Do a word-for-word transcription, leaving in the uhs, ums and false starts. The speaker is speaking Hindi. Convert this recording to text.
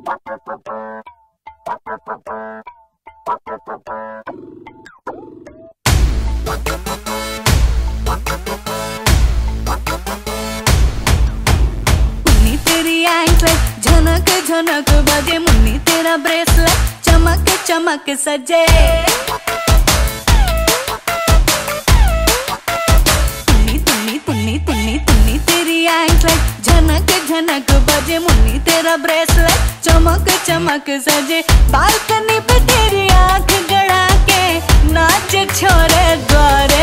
मुन्नी तेरी एंकलेट झनक झनक बजे, मुन्नी तेरा ब्रेसलेट चमक चमक सजे। तुन्नी तुन्नी तुन्नी तुन्नी तुन्नी तेरी एंकलेट झनक झनक बजे, मुन्नी तेरा ब्रेसलेट चमक चमक सजे। बालकनी पे तेरी आंख गड़ा के नाच छोरे द्वार